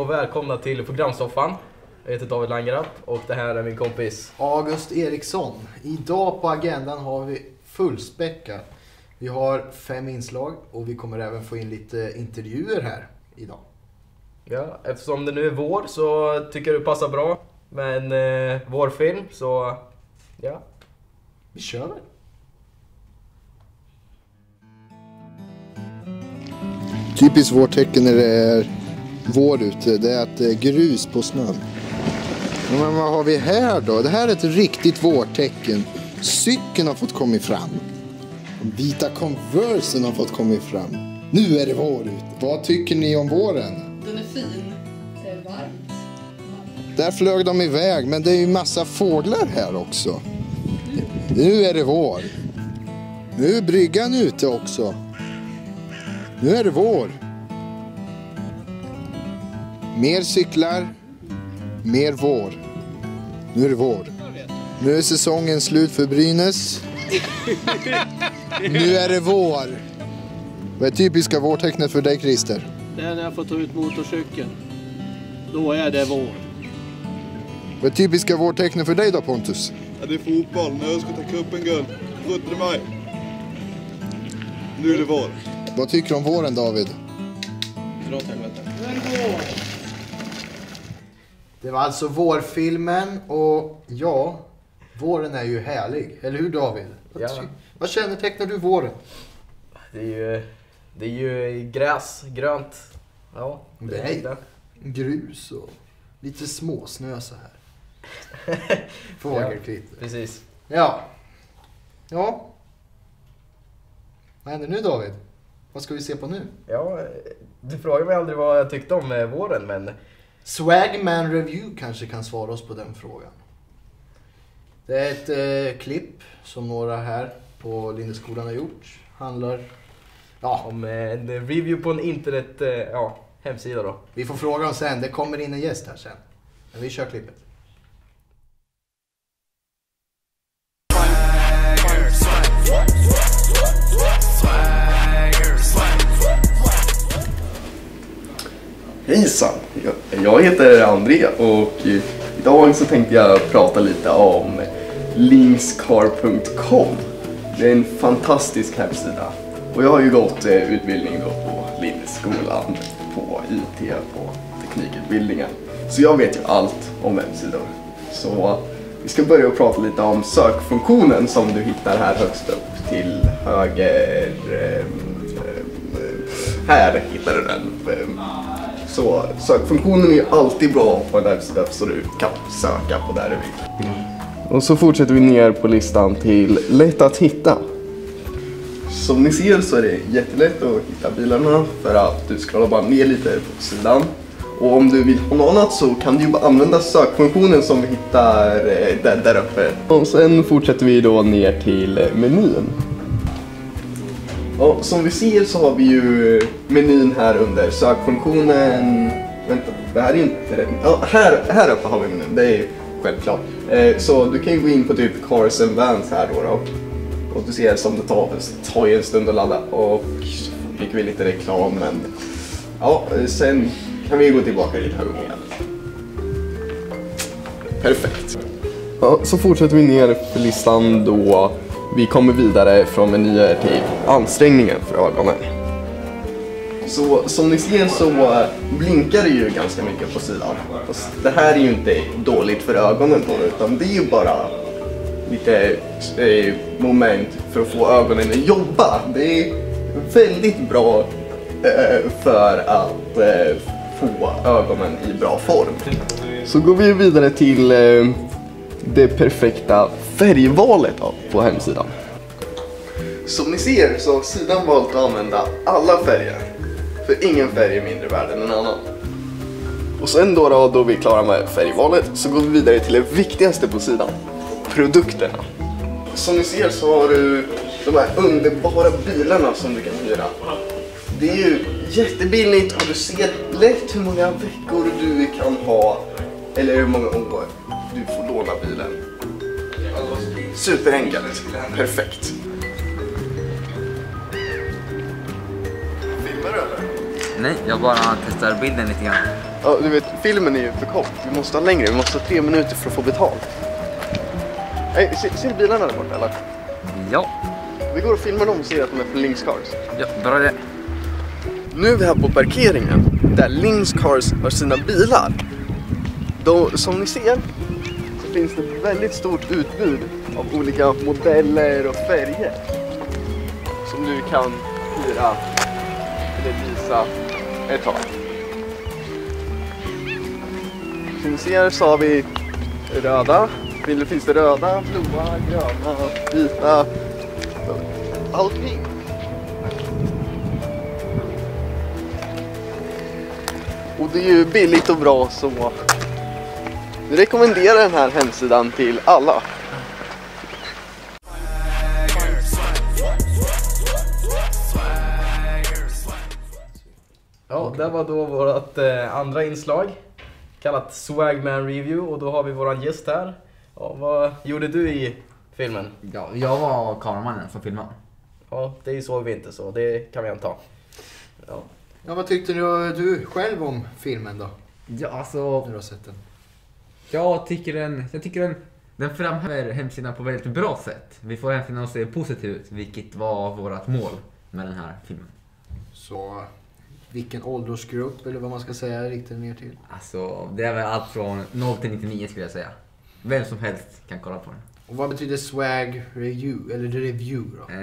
och välkomna till programsoffan. Jag heter David Langerat och det här är min kompis August Eriksson. Idag på agendan har vi fullspäckat. Vi har 5 inslag och vi kommer även få in lite intervjuer här idag. Ja, eftersom det nu är vår så tycker jag det passar bra med en vårfilm, så ja. Vi kör väl. Typiskt vårtecken när det är vår ute, det är att det är grus på snön. Men vad har vi här då? Det här är ett riktigt vårtecken. Cykeln har fått komma fram. De vita Conversen har fått komma fram. Nu är det vår ute. Vad tycker ni om våren? Den är fin. Det är varmt. Där flög de iväg, men det är ju massa fåglar här också. Nu är det vår. Nu är bryggan ute också. Nu är det vår. Mer cyklar. Mer vår. Nu är det vår. Nu är säsongen slut för Brynäs. Nu är det vår. Vad är typiska vårtecknet för dig, Christer? Det är när jag får ta ut motorcykeln. Då är det vår. Vad är typiska vårtecknet för dig då, Pontus? Ja, det är fotboll. När jag ska ta kuppen guld. 17 maj. Nu är det vår. Vad tycker du om våren, David? Det var alltså vårfilmen och ja, våren är ju härlig. Eller hur, David? Ja. Vad kännetecknar du våren? Det är ju gräs, grönt. Ja, det är det. Grus och lite småsnö så här. Fågelkvitter. Ja, precis. Ja. Ja. Vad händer nu, David? Vad ska vi se på nu? Ja, du frågar mig aldrig vad jag tyckte om våren, men Swagman Review kanske kan svara oss på den frågan. Det är ett klipp som några här på Lindeskolan har gjort. Handlar om en review på en internet hemsida då. Vi får fråga om sen. Det kommer in en gäst här sen. Men vi kör klippet. Hejsan, jag heter André och idag så tänkte jag prata lite om linkscar.com. Det är en fantastisk hemsida och jag har ju gått utbildning då på Lindeskolan på IT på teknikutbildningen. Så jag vet ju allt om webbsidor. Så vi ska börja och prata lite om sökfunktionen som du hittar här högst upp till höger. Här hittar du den. Så sökfunktionen är ju alltid bra på en webbsida så du kan söka på där du vill. Och så fortsätter vi ner på listan till lätt att hitta. Som ni ser så är det jättelätt att hitta bilarna för att du scrollar bara ner lite på sidan. Och om du vill ha något annat så kan du ju bara använda sökfunktionen som vi hittar där uppe. Och sen fortsätter vi då ner till menyn. Och som vi ser så har vi ju menyn här under sökfunktionen. Vänta, det här är inte rätt. Ja, här uppe har vi menyn, det är självklart. Så du kan ju gå in på typ Cars and Vans här då. Och du ser som det tar ju en stund att ladda. Och fick vi lite reklam, men ja, sen kan vi gå tillbaka lite högre igen. Perfekt. Ja, så fortsätter vi ner för listan då. Vi kommer vidare från menyer till ansträngningen för ögonen. Så som ni ser så blinkar det ju ganska mycket på sidan. Det här är ju inte dåligt för ögonen då, utan det är ju bara lite moment för att få ögonen att jobba. Det är väldigt bra för att få ögonen i bra form. Så går vi vidare till det perfekta färgvalet på hemsidan. Som ni ser så har sidan valt att använda alla färger. För ingen färg är mindre värd än en annan. Och sen då vi är klara med färgvalet så går vi vidare till det viktigaste på sidan. Produkterna. Som ni ser så har du de här underbara bilarna som du kan hyra. Det är ju jättebilligt och du ser lätt hur många veckor du kan ha. Eller hur många år du får låna bilen. Superenkelt. Perfekt. Filmar du eller? Nej, jag bara testar bilden lite grann. Ja, du vet, filmen är ju för kort. Vi måste ha längre, vi måste ha 3 minuter för att få betalt. Nej, ser du bilarna där borta eller? Ja. Vi går och filmar dem och ser att de är från Links Cars. Ja, bra det. Nu är vi här på parkeringen där Links Cars har sina bilar. Då, som ni ser så finns det ett väldigt stort utbud av olika modeller och färger som du kan hyra eller visa ett tag. Som ni ser så har vi röda. Finns det röda, blåa, gröna, vita, allting. Och det är ju billigt och bra så vi rekommenderar den här hemsidan till alla. Ja, det var då vårt andra inslag kallat Swagman Review och då har vi våran gäst här. Ja, vad gjorde du i filmen? Ja, jag var kameramannen som filmade. Ja, det såg vi inte så det kan vi anta. Ja. Ja, vad tyckte du själv om filmen då? Ja, alltså, När du har sett den. jag tycker den framhäver hemsidan på väldigt bra sätt. Vi får hemsidan att se positiv ut, vilket var vårt mål med den här filmen. Så vilken åldersgrupp eller vad man ska säga riktigt ner till? Alltså, det är väl allt från 0 till 99 skulle jag säga. Vem som helst kan kolla på den. Och vad betyder swag review eller review då?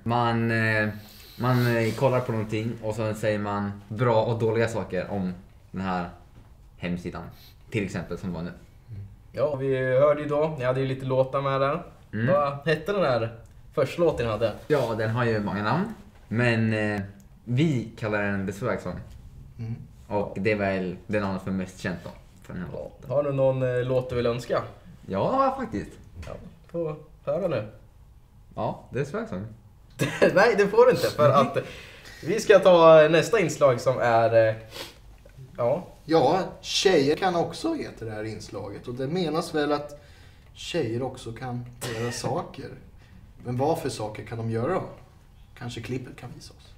Man kollar på någonting och så säger man bra och dåliga saker om den här hemsidan. Till exempel som var nu. Ja, vi hörde ju då, ni hade ju lite låtar med där. Vad hette den här första låten ni hade? Ja, den har ju många namn. Men vi kallar den The Swag Song. Och det är väl den namn som är mest känt då, för den här låten. Har du någon låt du vill önska? Ja, faktiskt. Ja, får höra nu. Ja, The Swag Song. Nej, det får du inte för att vi ska ta nästa inslag som är Ja, tjejer kan också heta det här inslaget. Och det menas väl att tjejer också kan göra saker. Men vad för saker kan de göra då? Kanske klippet kan visa oss.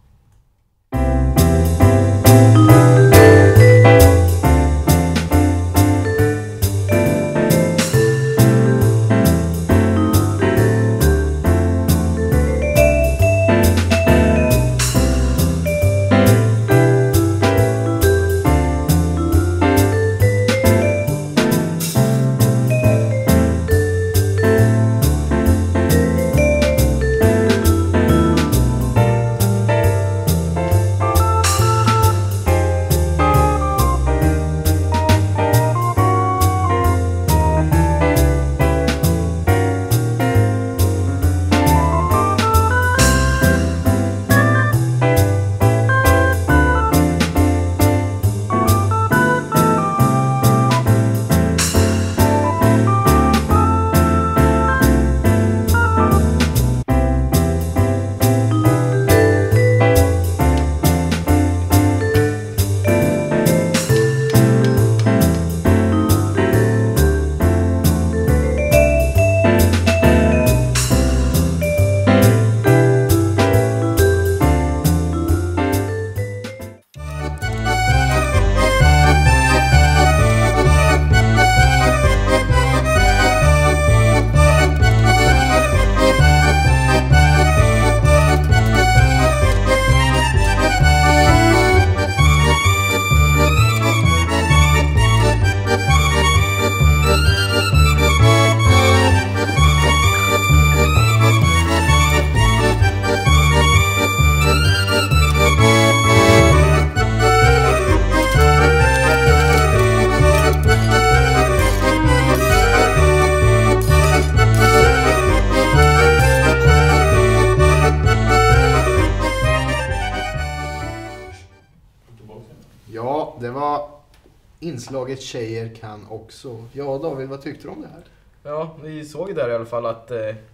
Ja, det var inslaget tjejer kan också. Ja, David, vad tyckte du om det här? Ja, vi såg där i alla fall att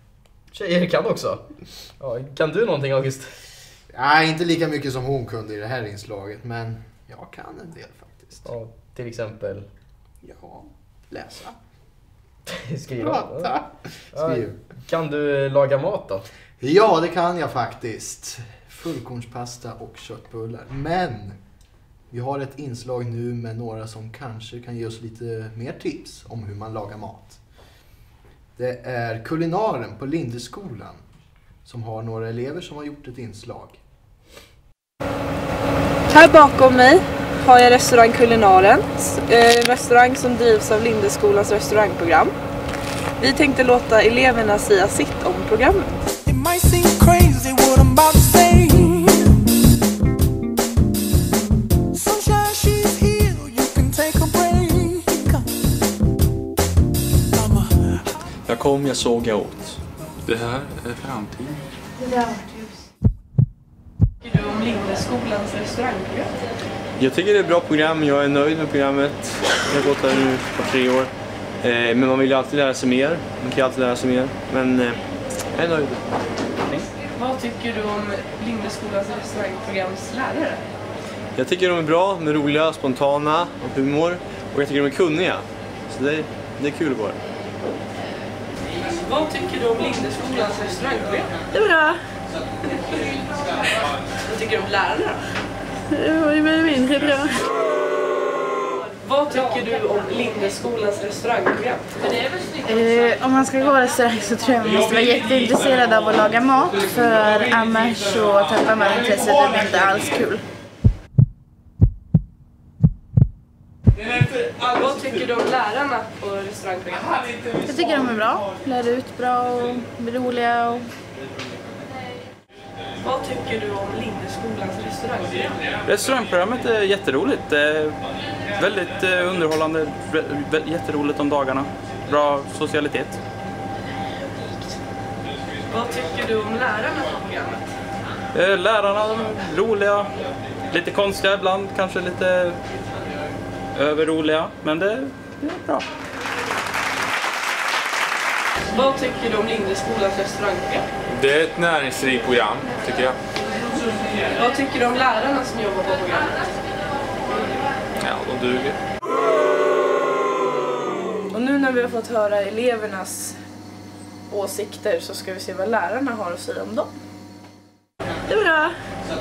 tjejer kan också. Ja, kan du någonting, August? Nej, inte lika mycket som hon kunde i det här inslaget, men jag kan en del faktiskt. Ja, till exempel? Ja, läsa. Skriva? Prata. Skriv. Kan du laga mat då? Ja, det kan jag faktiskt. Fullkornspasta och köttbullar. Men Vi har ett inslag nu med några som kanske kan ge oss lite mer tips om hur man lagar mat. Det är kulinaren på Lindeskolan som har några elever som har gjort ett inslag. Här bakom mig har jag restaurang Kulinaren, en restaurang som drivs av Lindeskolans restaurangprogram. Vi tänkte låta eleverna säga sitt om programmet. Jag kom, jag såg, jag åt. Det här är framtiden. Vad tycker du om Lindeskolans restaurangprogram? Jag tycker det är ett bra program, jag är nöjd med programmet. Jag har gått där nu på 3 år. Men man vill ju alltid lära sig mer. Man kan ju alltid lära sig mer. Men jag är nöjd. Vad tycker du om Lindeskolans restaurangprograms lärare? Jag tycker de är bra, de är roliga, spontana och humor. Och jag tycker de är kunniga. Så det är kul att vara. Vad tycker du om Lindeskolans restaurangprogram? Det är bra. Vad tycker du om lärarna? Det är mindre bra. Vad tycker du om Lindeskolans restaurangprogram? Om man ska gå restaurang så tror jag man måste vara jätteintresserad av att laga mat. För annars så tappar man intresset, det blir inte alls kul. Vad tycker du om lärarna på restaurangprogrammet? Jag tycker de är bra, lär ut bra och blir roliga. Och... Vad tycker du om Lindeskolans restaurangprogram? Restaurangprogrammet är jätteroligt. Det är väldigt underhållande, jätteroligt om dagarna. Bra socialitet. Vad tycker du om lärarna på programmet? Lärarna är roliga, lite konstiga ibland, kanske lite överroliga, men det är bra. Vad tycker du om Lindeskolans restaurangprogram? Det är ett näringsrikt program, tycker jag. Vad tycker du om lärarna som jobbar på programmet? Ja, de duger. Och nu när vi har fått höra elevernas åsikter så ska vi se vad lärarna har att säga om dem. Det är bra.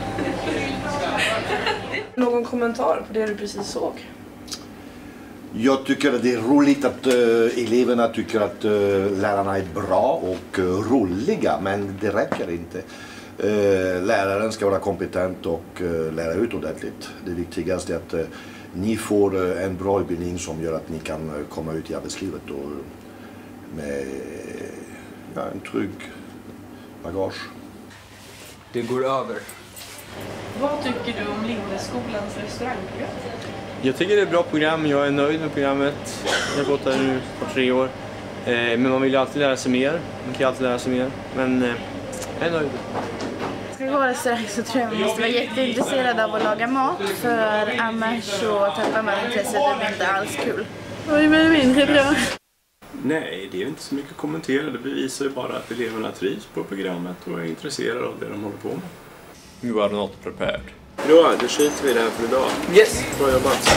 Någon kommentar på det du precis såg? Jag tycker att det är roligt att eleverna tycker att lärarna är bra och roliga, men det räcker inte. Läraren ska vara kompetent och lära ut ordentligt. Det viktigaste är att ni får en bra utbildning som gör att ni kan komma ut i arbetslivet och med en trygg bagage. Det går över. Vad tycker du om Lindeskolans restaurangprogram? Jag tycker det är ett bra program, jag är nöjd med programmet. Jag har gått där nu på 3 år. Men man vill ju alltid lära sig mer. Man kan ju alltid lära sig mer. Men jag är nöjd. Ska gå restaurang så tror jag man måste vara jätteintresserad av att laga mat. För annars så tappar man intresset, det blir inte alls kul. Det blir mindre bra. Nej, det är inte så mycket att kommentera. Det bevisar ju bara att eleverna trivs på programmet och är intresserade av det de håller på med. You are not prepared. Bra, då skiter vi i det här för idag. Yes! Bra jobbat.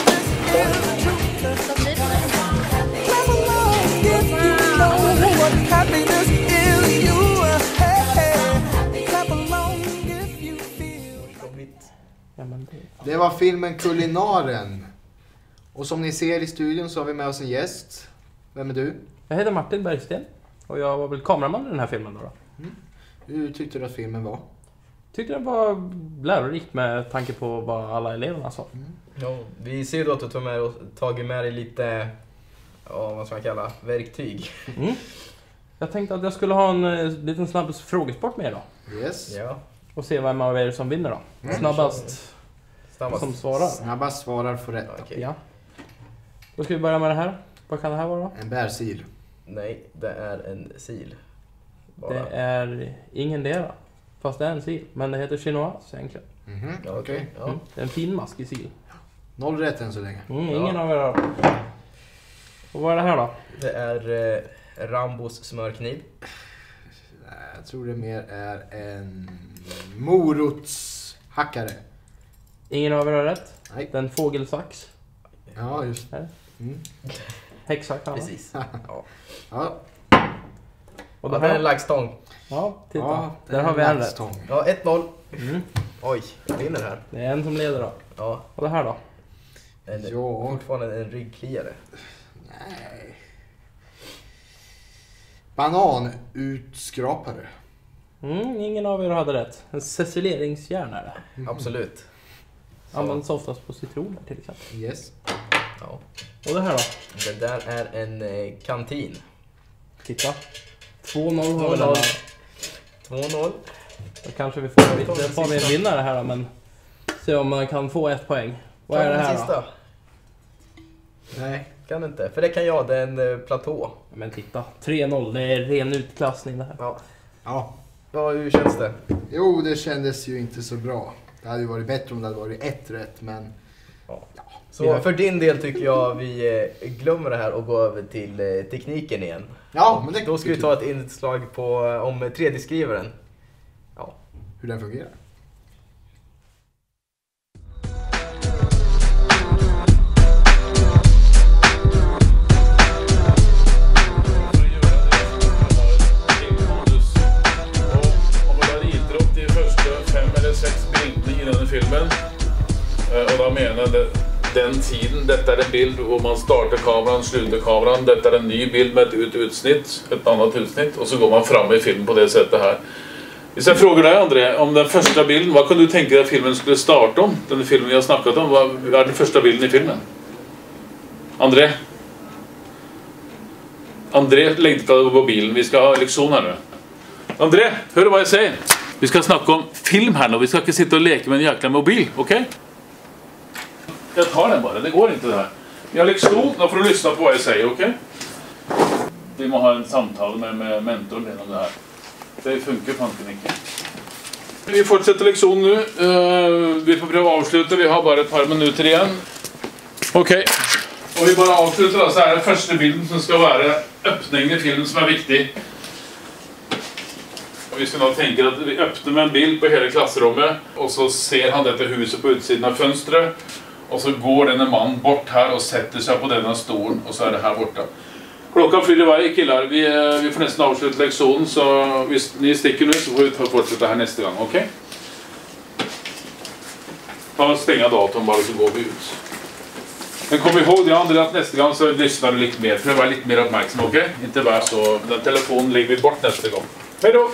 Det var filmen Kulinaren. Och som ni ser i studion så har vi med oss en gäst. Vem är du? Jag heter Martin Bergsten och jag var väl kameraman i den här filmen då. Hur tyckte du att filmen var? Tyckte den var lärorikt med tanke på vad alla eleverna sa. Ja, vi ser då att du tagit med dig lite, vad ska man kalla, verktyg. Jag tänkte att jag skulle ha en liten snabb frågesport med då. Yes. Ja. Och se vem av er som vinner då. Snabbast som svarar. Snabbast svarar får rätt. Okay. Ja. Då ska vi börja med det här. Vad kan det här vara då? En bärsil. Nej, det är en sil. Bara. Det är ingen dera. Fast det är en sil. Men det heter chinois egentligen. Okej. Ja. Det är en fin maskig sil. 0 rätt än så länge. Ingen av er har. Och vad är det här då? Det är Rambos smörkniv. Jag tror det mer är en morotshackare. Ingen av er har rätt. Nej. Den fågelsax. Ja, just det. Häcksax. Precis. Ja. Och det här är en laxtång. Ja, titta. Ja, där har vi en rätt. Ja, 1-0. Oj, jag vinner här. Det är en som leder då. Ja. Och det här då? Fortfarande en ryggkliare. Nej. Bananutskrapare. Ingen av er hade rätt. En cecilieringshjärna är det. Absolut. Används oftast på citroner till exempel. Yes. Ja. Och det här då? Det där är en kantin. Titta. 2-0 har vi den här. 2-0. Då kanske vi får lite panelvinnare här då, men se om man kan få 1 poäng. Vad är det här sista? då? Nej, kan inte. För det kan jag, det är en platå. Men titta, 3-0, det är ren utklassning det här. Ja. Ja. Ja, hur känns det? Jo, det kändes ju inte så bra. Det hade ju varit bättre om det hade varit 1 rätt, men... Ja. Så för din del tycker jag vi glömmer det här och går över till tekniken igen. Ja, men det... Då ska vi ta ett inslag om 3D-skrivaren. Ja. Hur den fungerar. Filmen. Och då menar den tiden, detta är en bild hvor man startar kameran, slutar kameran, detta är en ny bild med ett utsnitt, ett annat utsnitt, och så går man fram i filmen på det sättet här. Hvis jag frågar dig, André, om den första bilden, vad kan du tänka dig att filmen skulle starta om? Den filmen vi har snackat om, vad är den första bilden i filmen? André? André, lägg dig på mobilen, vi ska ha lektion här nu. André, hör du vad jag säger? Vi ska snacka om film här nu. Vi ska inte sitta och leka med en jäkla mobil, okej? Jag tar den bara, det går inte det här. Vi har lektion, då får du lyssna på vad jag säger, okej? Vi må ha en samtal med mentorn genom det här. Det funkar fanken inte. Vi fortsätter lektion nu. Vi får pröva avsluta, vi har bara ett par minuter igen. Okej. Och vi bara avslutar då, så här den första bilden som ska vara öppningen i filmen som är viktig. Vi ska nå tänka att vi öppnar med en bild på hela klassrummet och så ser han detta huset på utsidan av fönstret och så går denna man bort här och sätter sig på denna stolen och så är det här borta. Klockan flyr iväg, killar. Vi får nästan avsluta lektionen, så om ni sticker nu så får vi fortsätta här nästa gång, okej? Ta och stänga datorn bara så går vi ut. Men kom ihåg det andra, att nästa gång så lyssnar du lite mer, för att vara lite mer uppmärksam, okej? Inte bara så, den telefonen lägger vi bort nästa gång. Hej då!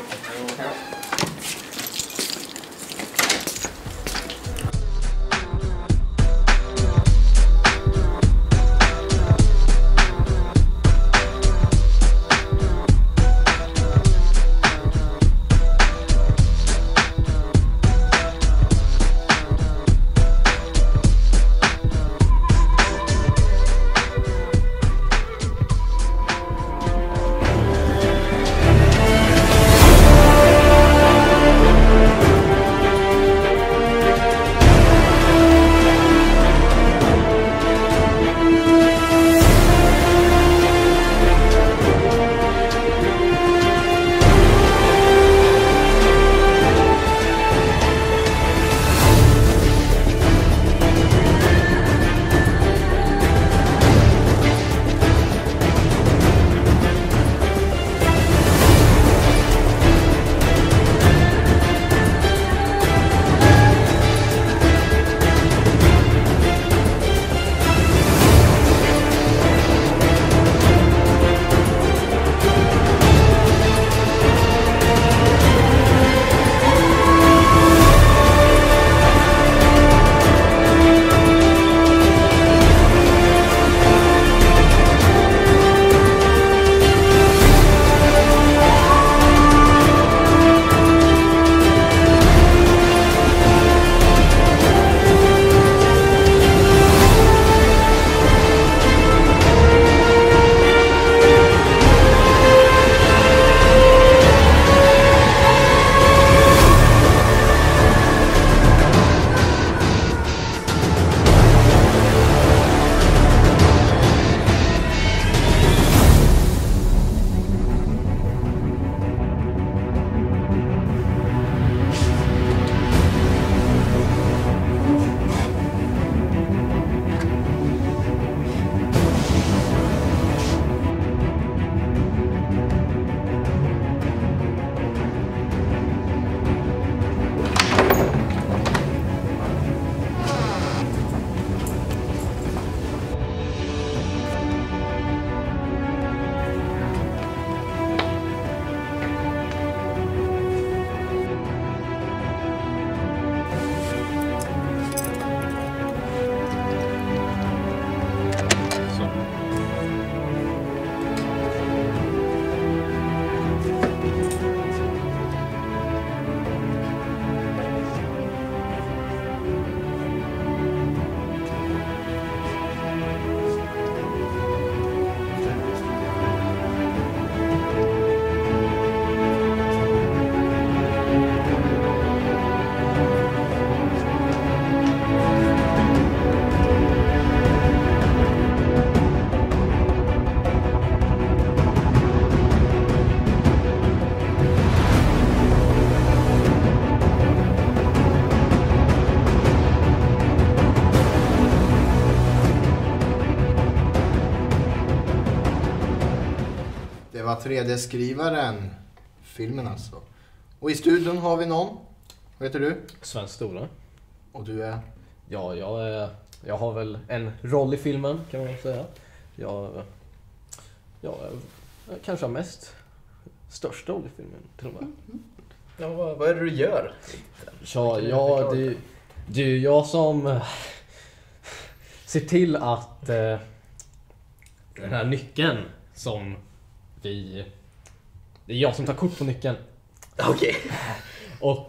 Det var 3D-skrivaren. Filmen alltså. Och i studion har vi någon. Vad heter du? Sven Stora. Och du är? Ja, jag har väl en roll i filmen kan man säga. Jag kanske har mest störst roll i filmen till och med. Ja, vad är det du gör? Ja, det är jag som ser till att den här nyckeln som det är jag som tar kort på nyckeln. Okej. Och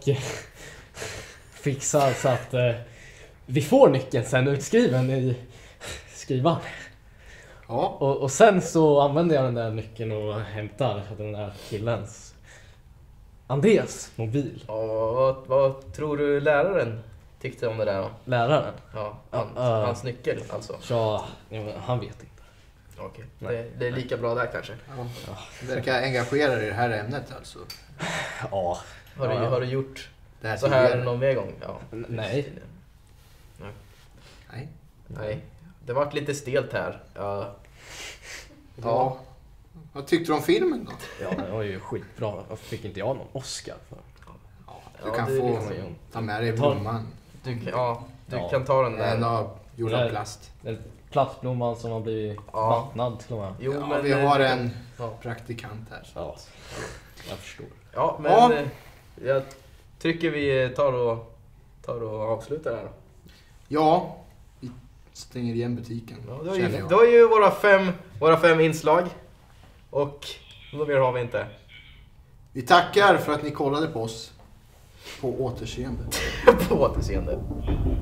fixar så att vi får nyckeln sen utskriven i skrivan. Ja. Och sen så använder jag den där nyckeln och hämtar den där killens Andreas mobil. Vad tror du läraren tyckte om det där då? Läraren? Ja, hans nyckel alltså. Ja, han vet inte. Okej, det är lika bra där kanske. Ja. Verkar engagera i det här ämnet alltså. Ja. Har du gjort det här så här någon mer gång? Ja. Nej. Nej. Det var lite stelt här. Ja. Vad tyckte du om filmen då? Ja, det var ju skitbra. Varför fick inte jag någon Oscar för? Du kan få ta med dig blomman. Du kan ta den där. Den gjord av plast. Den plastblomman som har blivit vattnad till och med. Jo, men vi har en praktikant här. Ja, jag förstår. Ja, men jag tycker vi tar och avslutar här då. Ja, vi stänger igen butiken. Ja, det var ju våra fem inslag. Och något mer har vi inte. Vi tackar för att ni kollade på oss. På återseende. På återseende.